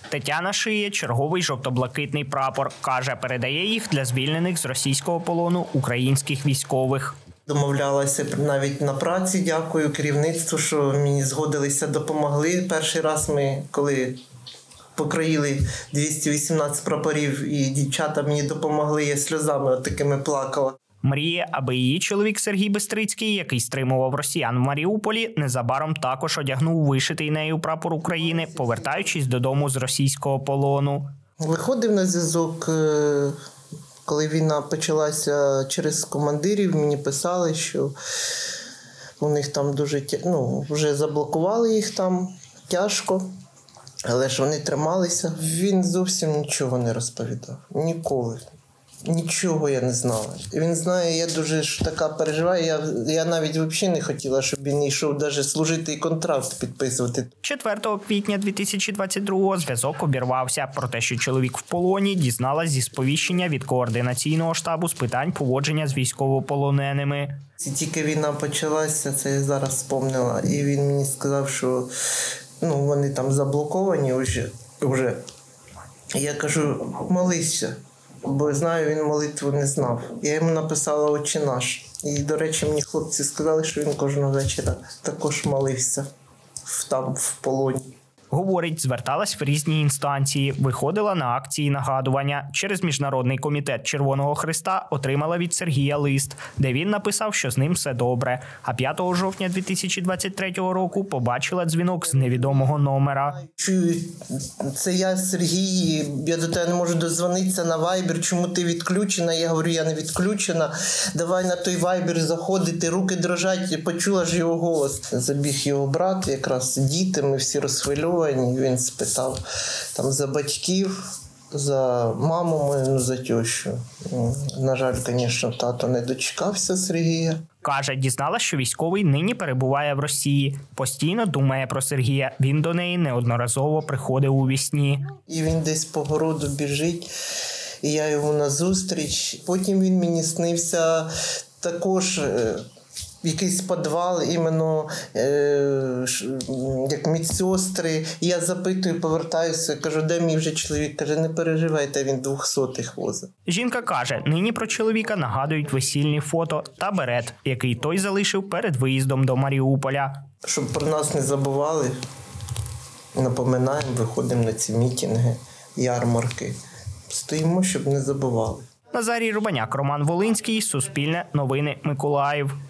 Тетяна шиє черговий жовто-блакитний прапор. Каже, передає їх для звільнених з російського полону українських військових. Домовлялася навіть на праці, дякую керівництву, що мені згодилися, допомогли. Перший раз ми, коли покроїли 218 прапорів і дівчата мені допомогли, я сльозами такими плакала. Мріє, аби її чоловік Сергій Бистрицький, який стримував росіян в Маріуполі, незабаром також одягнув вишитий нею прапор України, повертаючись додому з російського полону. Виходив на зв'язок, коли війна почалася, через командирів, мені писали, що у них там дуже, вже заблокували їх там, тяжко, але ж вони трималися. Він зовсім нічого не розповідав, ніколи. Нічого я не знала. Він знає, я дуже така переживаю. Я навіть взагалі не хотіла, щоб він йшов навіть служити і контракт підписувати. 4 квітня 2022-го зв'язок обірвався. Про те, що чоловік в полоні, дізналась зі сповіщення від координаційного штабу з питань поводження з військовополоненими. Тільки війна почалася, це я зараз вспомнила. І він мені сказав, що вони там заблоковані вже. Я кажу, молися. Бо знаю, він молитву не знав. Я йому написала «Отче наш». І, до речі, мені хлопці сказали, що він кожного вечора також молився там, в полоні. Говорить, зверталась в різні інстанції, виходила на акції нагадування. Через Міжнародний комітет Червоного Хреста отримала від Сергія лист, де він написав, що з ним все добре. А 5 жовтня 2023 року побачила дзвінок з невідомого номера. Чую, це я, Сергій, я до тебе не можу дозвонитися на Viber, чому ти відключена? Я говорю, я не відключена, давай на той Viber заходити, руки дрожать, почула ж його голос. Забіг його брат, якраз діти, ми всі розхвильовані. Він спитав там за батьків, за маму мою, за тещу. На жаль, звісно, тато не дочекався Сергія. Каже, дізналась, що військовий нині перебуває в Росії. Постійно думає про Сергія. Він до неї неодноразово приходив у вісні. І він десь по городу біжить, і я йому назустріч. Потім він мені снився також якийсь підвал, іменно як медсестри. Я запитую, повертаюся, кажу, де мій вже чоловік? Каже, не переживайте, він 200-х возить. Жінка каже, нині про чоловіка нагадують весільні фото та берет, який той залишив перед виїздом до Маріуполя. Щоб про нас не забували, напоминаємо, виходимо на ці мітинги, ярмарки. Стоїмо, щоб не забували. Назарій Рубаняк, Роман Волинський, Суспільне, Новини, Миколаїв.